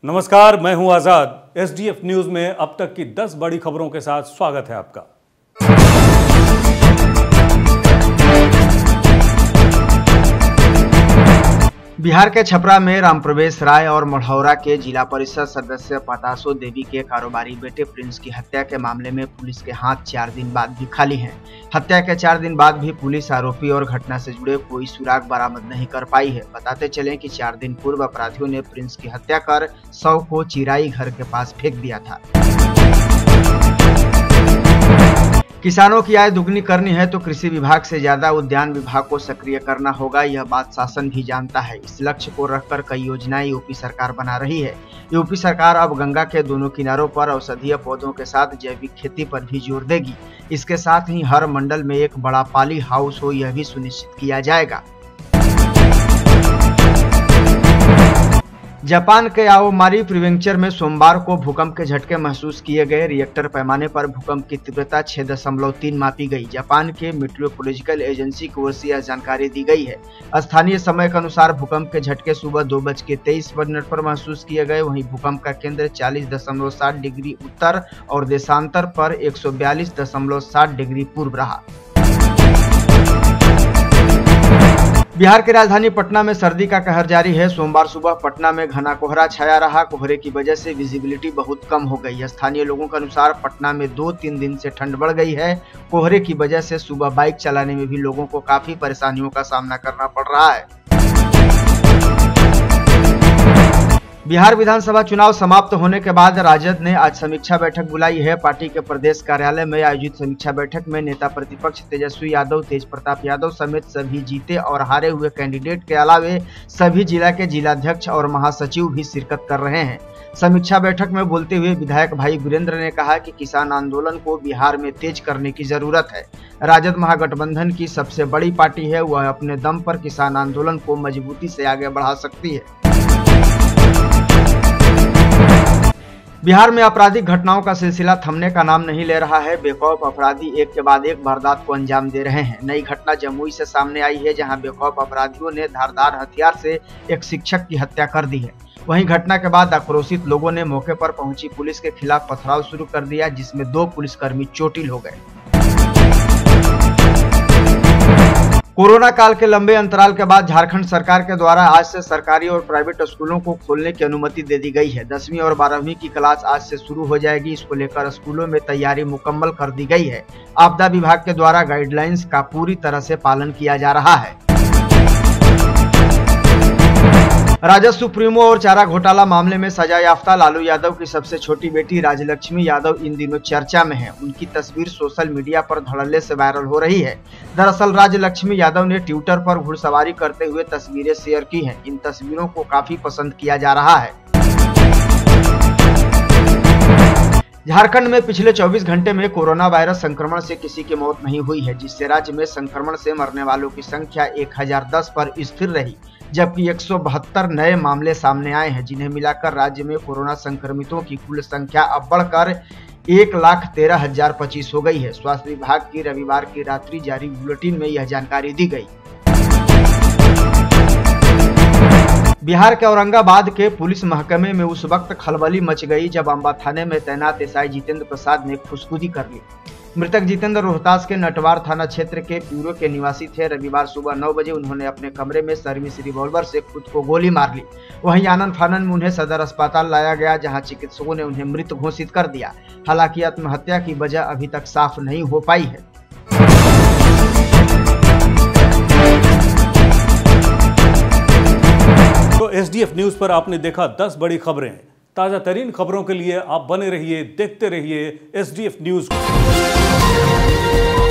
नमस्कार, मैं हूं आजाद। एसडीएफ न्यूज में अब तक की 10 बड़ी खबरों के साथ स्वागत है आपका। बिहार के छपरा में रामप्रवेश राय और मढ़ौरा के जिला परिषद सदस्य पतासो देवी के कारोबारी बेटे प्रिंस की हत्या के मामले में पुलिस के हाथ 4 दिन बाद भी खाली हैं। हत्या के 4 दिन बाद भी पुलिस आरोपी और घटना से जुड़े कोई सुराग बरामद नहीं कर पाई है। बताते चलें कि 4 दिन पूर्व अपराधियों ने प्रिंस की हत्या कर शव को चिराई घर के पास फेंक दिया था। किसानों की आय दुगनी करनी है तो कृषि विभाग से ज्यादा उद्यान विभाग को सक्रिय करना होगा, यह बात शासन भी जानता है। इस लक्ष्य को रखकर कई योजनाएं यूपी सरकार बना रही है। यूपी सरकार अब गंगा के दोनों किनारों पर औषधीय पौधों के साथ जैविक खेती पर भी जोर देगी। इसके साथ ही हर मंडल में एक बड़ा पाली हाउस हो, यह भी सुनिश्चित किया जाएगा। जापान के आओमारी प्रीफेक्चर में सोमवार को भूकंप के झटके महसूस किए गए। रिएक्टर पैमाने पर भूकंप की तीव्रता 6.3 मापी गई। जापान के मेट्रोलॉजिकल एजेंसी की ओर से यह जानकारी दी गई है। स्थानीय समय के अनुसार भूकंप के झटके सुबह 2:23 पर महसूस किए गए। वहीं भूकंप का केंद्र 40.7 डिग्री उत्तर और देशांतर पर 142.7 डिग्री पूर्व रहा। बिहार की राजधानी पटना में सर्दी का कहर जारी है। सोमवार सुबह पटना में घना कोहरा छाया रहा। कोहरे की वजह से विजिबिलिटी बहुत कम हो गई। स्थानीय लोगों के अनुसार पटना में 2-3 दिन से ठंड बढ़ गई है। कोहरे की वजह से सुबह बाइक चलाने में भी लोगों को काफी परेशानियों का सामना करना पड़ रहा है। बिहार विधानसभा चुनाव समाप्त होने के बाद राजद ने आज समीक्षा बैठक बुलाई है। पार्टी के प्रदेश कार्यालय में आयोजित समीक्षा बैठक में नेता प्रतिपक्ष तेजस्वी यादव, तेज प्रताप यादव समेत सभी जीते और हारे हुए कैंडिडेट के अलावे सभी जिला के जिलाध्यक्ष और महासचिव भी शिरकत कर रहे हैं। समीक्षा बैठक में बोलते हुए विधायक भाई वीरेंद्र ने कहा कि किसान आंदोलन को बिहार में तेज करने की जरूरत है। राजद महागठबंधन की सबसे बड़ी पार्टी है, वह अपने दम पर किसान आंदोलन को मजबूती से आगे बढ़ा सकती है। बिहार में आपराधिक घटनाओं का सिलसिला थमने का नाम नहीं ले रहा है। बेखौफ अपराधी एक के बाद एक वारदात को अंजाम दे रहे हैं। नई घटना जमुई से सामने आई है, जहां बेखौफ अपराधियों ने धारदार हथियार से एक शिक्षक की हत्या कर दी है। वहीं घटना के बाद आक्रोशित लोगों ने मौके पर पहुंची पुलिस के खिलाफ पथराव शुरू कर दिया, जिसमें 2 पुलिसकर्मी चोटिल हो गए। कोरोना काल के लंबे अंतराल के बाद झारखंड सरकार के द्वारा आज से सरकारी और प्राइवेट स्कूलों को खोलने की अनुमति दे दी गई है। 10वीं और 12वीं की क्लास आज से शुरू हो जाएगी। इसको लेकर स्कूलों में तैयारी मुकम्मल कर दी गई है। आपदा विभाग के द्वारा गाइडलाइंस का पूरी तरह से पालन किया जा रहा है। राजद सुप्रीमो और चारा घोटाला मामले में सजा याफ्ता लालू यादव की सबसे छोटी बेटी राजलक्ष्मी यादव इन दिनों चर्चा में है। उनकी तस्वीर सोशल मीडिया पर धड़ल्ले से वायरल हो रही है। दरअसल राजलक्ष्मी यादव ने ट्विटर पर घुड़सवारी करते हुए तस्वीरें शेयर की हैं। इन तस्वीरों को काफी पसंद किया जा रहा है। झारखंड में पिछले 24 घंटे में कोरोना वायरस संक्रमण से किसी की मौत नहीं हुई है, जिससे राज्य में संक्रमण से मरने वालों की संख्या 1010 पर स्थिर रही, जबकि 172 नए मामले सामने आए हैं, जिन्हें मिलाकर राज्य में कोरोना संक्रमितों की कुल संख्या अब बढ़कर 1,13,025 हो गई है। स्वास्थ्य विभाग की रविवार की रात्रि जारी बुलेटिन में यह जानकारी दी गई। बिहार के औरंगाबाद के पुलिस महकमे में उस वक्त खलबली मच गई जब अंबा थाने में तैनात एसआई जितेंद्र प्रसाद ने खुदकुशी कर ली। मृतक जितेंद्र रोहतास के नटवार थाना क्षेत्र के प्यूरो के निवासी थे। रविवार सुबह 9 बजे उन्होंने अपने कमरे में सर्विस रिवॉल्वर से खुद को गोली मार ली। वहीं आनंद फानन में उन्हें सदर अस्पताल लाया गया, जहां चिकित्सकों ने उन्हें मृत घोषित कर दिया। हालांकि आत्महत्या की वजह अभी तक साफ नहीं हो पाई है। तो एसडीएफ न्यूज पर आपने देखा 10 बड़ी खबरें। ताजा तरीन खबरों के लिए आप बने रहिए, देखते रहिए एसडीएफ न्यूज को।